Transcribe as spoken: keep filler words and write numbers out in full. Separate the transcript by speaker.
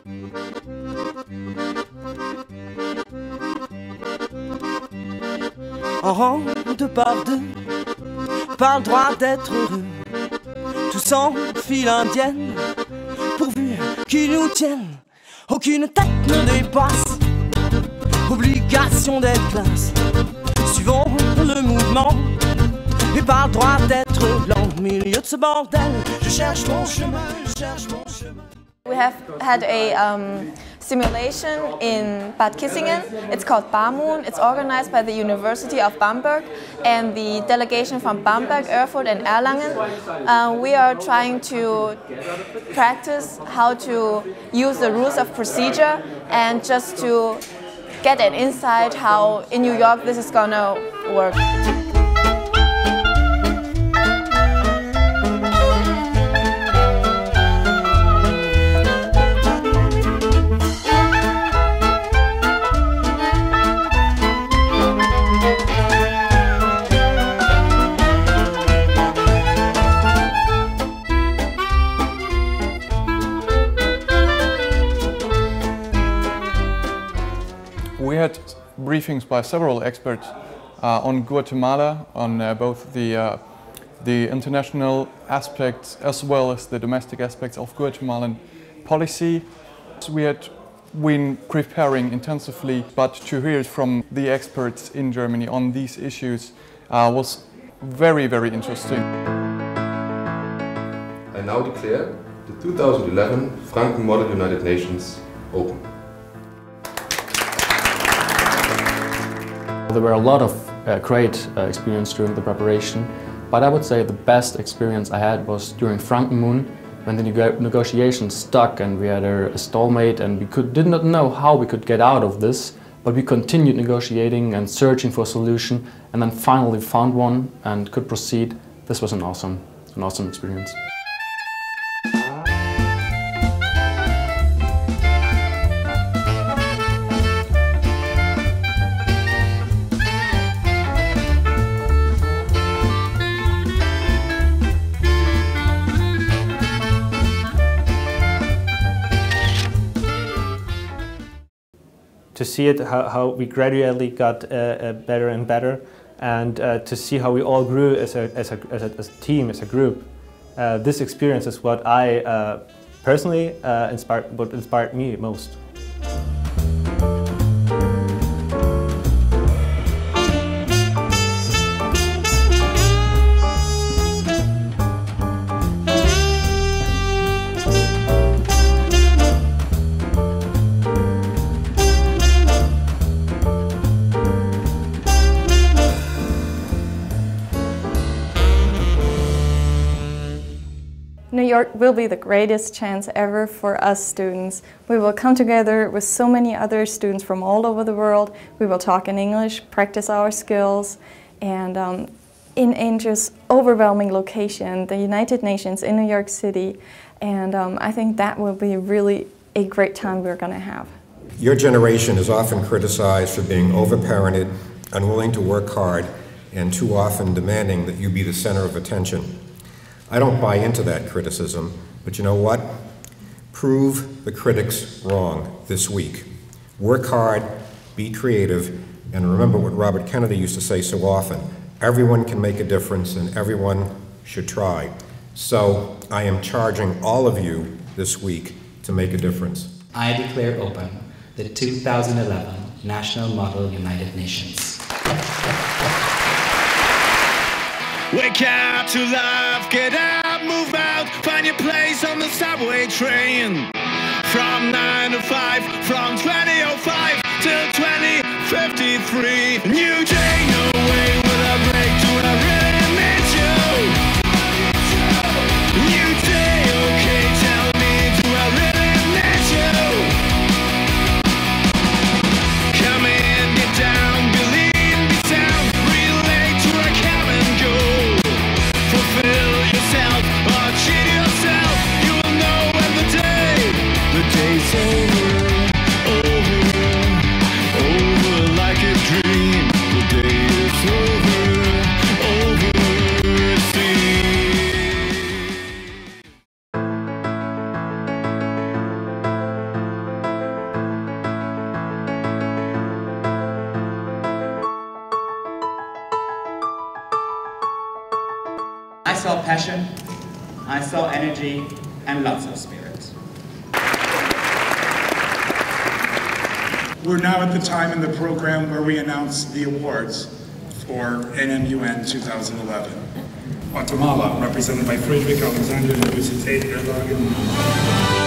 Speaker 1: En rang de par deux, par le droit d'être heureux, tous en file indienne, pourvu qu'ils nous tiennent. Aucune tête ne dépasse, obligation d'être classe. Suivons le mouvement, et par le droit d'être blanc. Au milieu de ce bordel, je cherche mon chemin, je cherche mon chemin.
Speaker 2: We have had a um, simulation in Bad Kissingen. It's called FAUMUN. It's organized by the University of Bamberg and the delegation from Bamberg, Erfurt and Erlangen. Uh, we are trying to practice how to use the rules of procedure and just to get an insight how in New York this is gonna work.
Speaker 3: We had briefings by several experts uh, on Guatemala, on uh, both the, uh, the international aspects as well as the domestic aspects of Guatemalan policy. So we had been preparing intensively, but to hear from the experts in Germany on these issues uh, was very, very interesting.
Speaker 4: I now declare the two thousand eleven Franken Model United Nations open.
Speaker 5: There were a lot of uh, great uh, experience during the preparation, but I would say the best experience I had was during FAUMUN, when the neg negotiations stuck and we had a, a stalemate and we could, did not know how we could get out of this, but we continued negotiating and searching for a solution and then finally found one and could proceed. This was an awesome, an awesome experience.
Speaker 6: To see it, how, how we gradually got uh, uh, better and better, and uh, to see how we all grew as a, as a, as a, as a team, as a group. Uh, this experience is what I uh, personally uh, inspired, what inspired me most.
Speaker 2: New York will be the greatest chance ever for us students. We will come together with so many other students from all over the world. We will talk in English, practice our skills, and um, in a just overwhelming location, the United Nations in New York City. And um, I think that will be really a great time we're going to have.
Speaker 7: Your generation is often criticized for being overparented, unwilling to work hard, and too often demanding that you be the center of attention. I don't buy into that criticism, but you know what? Prove the critics wrong this week. Work hard, be creative, and remember what Robert Kennedy used to say so often: everyone can make a difference and everyone should try. So I am charging all of you this week to make a difference.
Speaker 8: I declare open the two thousand eleven National Model United Nations.
Speaker 9: Wake up to life, get up, move out, find your place on the subway train. From nine to five, from twenty oh five till twenty fifty-three. New day, no way will I break to I really need you. New day, okay, tell me, do I really need you? Come in, get down, believe me sound, relate to a come and go. Fulfill yourself or cheat yourself, you will know when the day, the day's over, over, over like a dream. The day is over, over, it seems.
Speaker 10: passion, I saw energy, and lots of spirit.
Speaker 11: We're now at the time in the program where we announce the awards for N M U N two thousand eleven. Guatemala, represented by Friedrich-Alexander-Universität, Erlangen.